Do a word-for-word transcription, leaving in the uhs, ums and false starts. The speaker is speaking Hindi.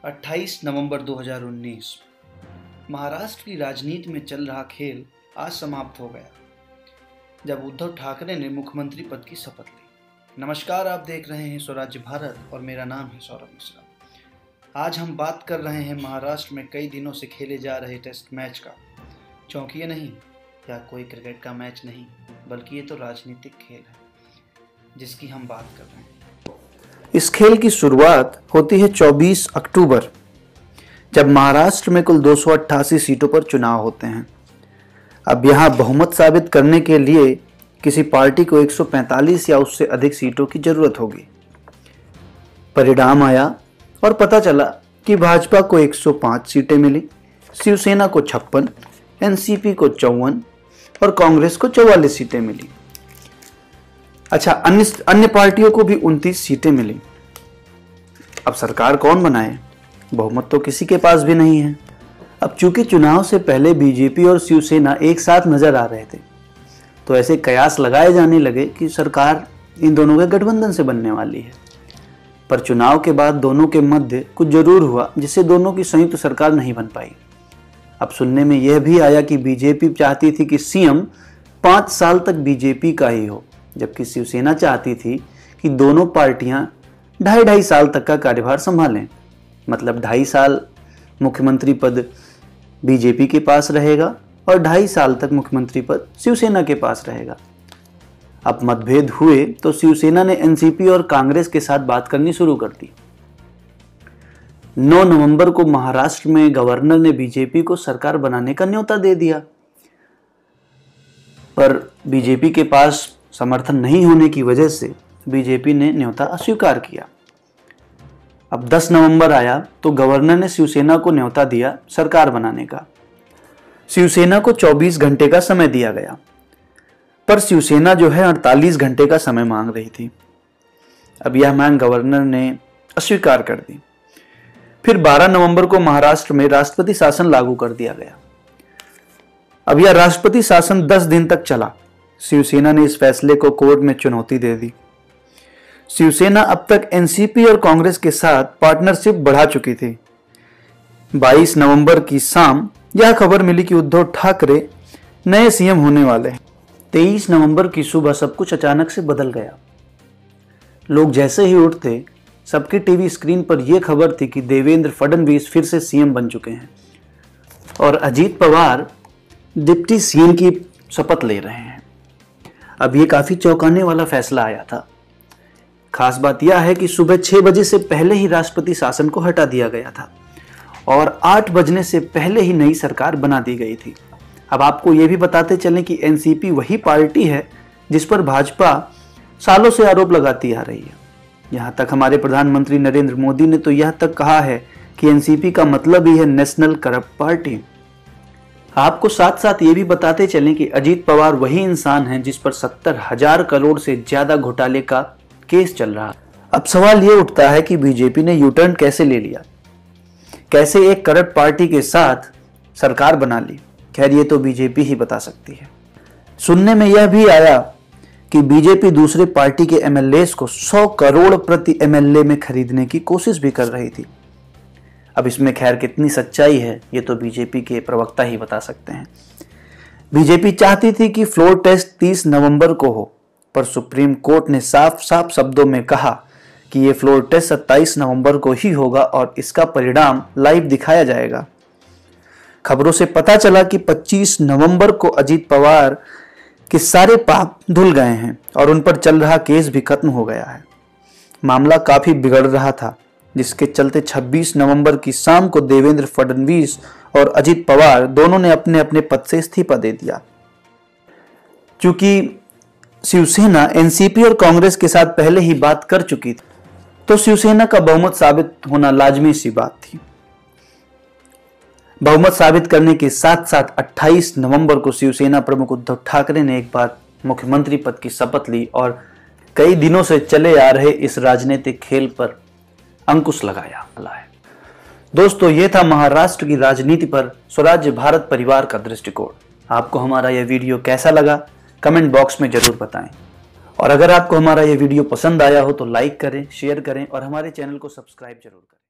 अट्ठाईस नवंबर दो हज़ार उन्नीस। महाराष्ट्र की राजनीति में चल रहा खेल आज समाप्त हो गया जब उद्धव ठाकरे ने मुख्यमंत्री पद की शपथ ली। नमस्कार, आप देख रहे हैं स्वराज्य भारत और मेरा नाम है सौरभ मिश्रा। आज हम बात कर रहे हैं महाराष्ट्र में कई दिनों से खेले जा रहे टेस्ट मैच का। क्योंकि ये नहीं या कोई क्रिकेट का मैच नहीं, बल्कि ये तो राजनीतिक खेल है जिसकी हम बात कर रहे हैं। इस खेल की शुरुआत होती है चौबीस अक्टूबर, जब महाराष्ट्र में कुल दो सौ अट्ठासी सीटों पर चुनाव होते हैं। अब यहाँ बहुमत साबित करने के लिए किसी पार्टी को एक सौ पैंतालीस या उससे अधिक सीटों की जरूरत होगी। परिणाम आया और पता चला कि भाजपा को एक सौ पाँच सीटें मिली, शिवसेना को छप्पन, एनसीपी को चौवन और कांग्रेस को चौवालीस सीटें मिली। अच्छा, अन्य अन्य पार्टियों को भी उनतीस सीटें मिली। अब सरकार कौन बनाए? बहुमत तो किसी के पास भी नहीं है। अब चूंकि चुनाव से पहले बीजेपी और शिवसेना एक साथ नजर आ रहे थे, तो ऐसे कयास लगाए जाने लगे कि सरकार इन दोनों के गठबंधन से बनने वाली है। पर चुनाव के बाद दोनों के मध्य कुछ जरूर हुआ जिससे दोनों की संयुक्त सरकार नहीं बन पाई। अब सुनने में यह भी आया कि बीजेपी चाहती थी कि सीएम पाँच साल तक बीजेपी का ही हो, जबकि शिवसेना चाहती थी कि दोनों पार्टियां ढाई ढाई साल तक का कार्यभार संभालें। मतलब ढाई साल मुख्यमंत्री पद बीजेपी के पास रहेगा और ढाई साल तक मुख्यमंत्री पद शिवसेना के पास रहेगा। अब मतभेद हुए तो शिवसेना ने एनसीपी और कांग्रेस के साथ बात करनी शुरू कर दी। नौ नवंबर को महाराष्ट्र में गवर्नर ने बीजेपी को सरकार बनाने का न्योता दे दिया, पर बीजेपी के पास समर्थन नहीं होने की वजह से बीजेपी ने न्योता अस्वीकार किया। अब दस नवंबर आया तो गवर्नर ने शिवसेना को न्योता दिया सरकार बनाने का। शिवसेना को चौबीस घंटे का समय दिया गया, पर शिवसेना जो है अड़तालीस घंटे का समय मांग रही थी। अब यह मांग गवर्नर ने अस्वीकार कर दी। फिर बारह नवंबर को महाराष्ट्र में राष्ट्रपति शासन लागू कर दिया गया। अब यह राष्ट्रपति शासन दस दिन तक चला। शिवसेना ने इस फैसले को कोर्ट में चुनौती दे दी। शिवसेना अब तक एनसीपी और कांग्रेस के साथ पार्टनरशिप बढ़ा चुकी थी। बाईस नवंबर की शाम यह खबर मिली कि उद्धव ठाकरे नए सीएम होने वाले हैं। तेईस नवंबर की सुबह सब कुछ अचानक से बदल गया। लोग जैसे ही उठते, सबके टीवी स्क्रीन पर यह खबर थी कि देवेंद्र फडणवीस फिर से सीएम बन चुके हैं और अजीत पवार डिप्टी सीएम की शपथ ले रहे हैं। अब ये काफी चौंकाने वाला फैसला आया था। खास बात यह है कि सुबह छह बजे से पहले ही राष्ट्रपति शासन को हटा दिया गया था और आठ बजने से पहले ही नई सरकार बना दी गई थी। अब आपको यह भी बताते चलें कि एनसीपी वही पार्टी है जिस पर भाजपा सालों से आरोप लगाती आ रही है। यहां तक हमारे प्रधानमंत्री नरेंद्र मोदी ने तो यह तक कहा है कि एनसीपी का मतलब ही है नेशनल करप्ट पार्टी। आपको साथ साथ ये भी बताते चलें कि अजीत पवार वही इंसान हैं जिस पर सत्तर हजार करोड़ से ज्यादा घोटाले का केस चल रहा है। अब सवाल ये उठता है कि बीजेपी ने यू टर्न कैसे ले लिया, कैसे एक करप्ट पार्टी के साथ सरकार बना ली। खैर, ये तो बीजेपी ही बता सकती है। सुनने में यह भी आया कि बीजेपी दूसरे पार्टी के एमएलएस को सौ करोड़ प्रति एमएलए में खरीदने की कोशिश भी कर रही थी। अब इसमें खैर कितनी सच्चाई है ये तो बीजेपी के प्रवक्ता ही बता सकते हैं। बीजेपी चाहती थी कि फ्लोर टेस्ट तीस नवंबर को हो, पर सुप्रीम कोर्ट ने साफ साफ शब्दों में कहा कि ये फ्लोर टेस्ट सत्ताईस नवंबर को ही होगा और इसका परिणाम लाइव दिखाया जाएगा। खबरों से पता चला कि पच्चीस नवंबर को अजीत पवार के सारे पाप धुल गए हैं और उन पर चल रहा केस भी खत्म हो गया है। मामला काफी बिगड़ रहा था, जिसके चलते छब्बीस नवंबर की शाम को देवेंद्र फडणवीस और अजीत पवार दोनों ने अपने अपने पद से इस्तीफा दे दिया। चूंकि शिवसेना एनसीपी और कांग्रेस के साथ पहले ही बात कर चुकी थी, तो शिवसेना का बहुमत साबित होना लाजमी सी बात थी। बहुमत साबित करने के साथ साथ अट्ठाईस नवंबर को शिवसेना प्रमुख उद्धव ठाकरे ने एक बार मुख्यमंत्री पद की शपथ ली और कई दिनों से चले आ रहे इस राजनीतिक खेल पर अंकुश लगाया है। दोस्तों, ये था महाराष्ट्र की राजनीति पर स्वराज्य भारत परिवार का दृष्टिकोण। आपको हमारा यह वीडियो कैसा लगा कमेंट बॉक्स में जरूर बताएं और अगर आपको हमारा यह वीडियो पसंद आया हो तो लाइक करें, शेयर करें और हमारे चैनल को सब्सक्राइब जरूर करें।